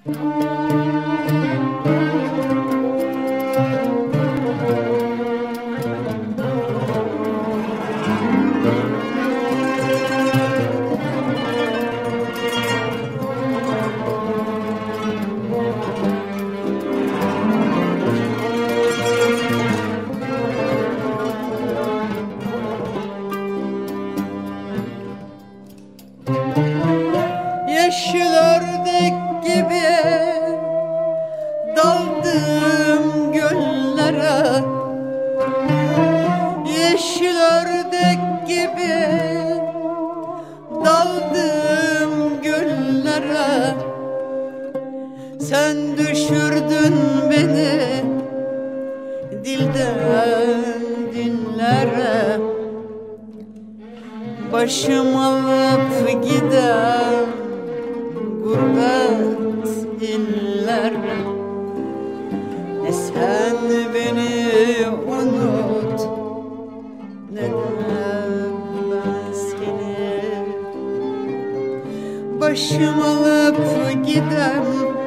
Yeşil ördek gibi daldım göllere, yeşil ördek gibi daldım göllere. Sen düşürdün beni dilden dillere, başım alıp gider gurbet illere. Ne sen beni unut, ne de ben seni. Başım alıp gidem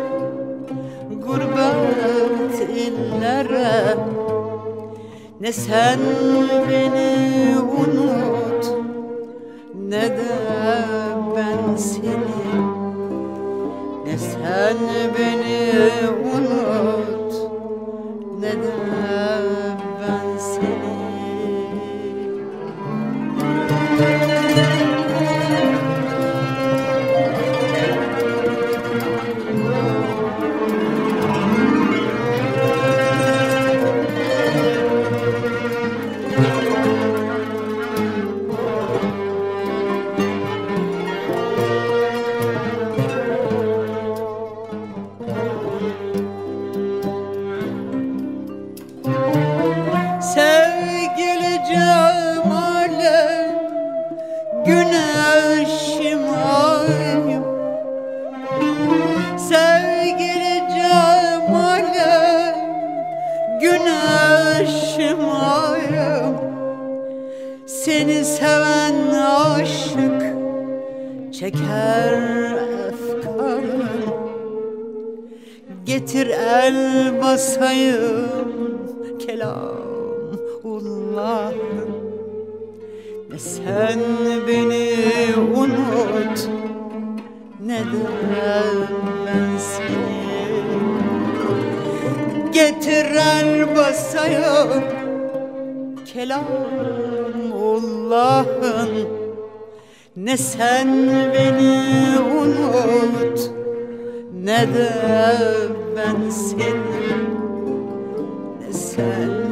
gurbet illere. Ne sen beni unut, ne de ben seni. Ne sen beni unut, ne de ben seni. Sevgili cemale, güneşim ayım. Sevgili cemale, güneşim ayım. Seni seven aşık çeker efkarım. Getir el basayım Kelamullah'ım. Ne sen beni unut, ne de ben seni. Getir el basayım Kelamullah'ım. Ne sen beni unut, ne de ben seni. Ne sen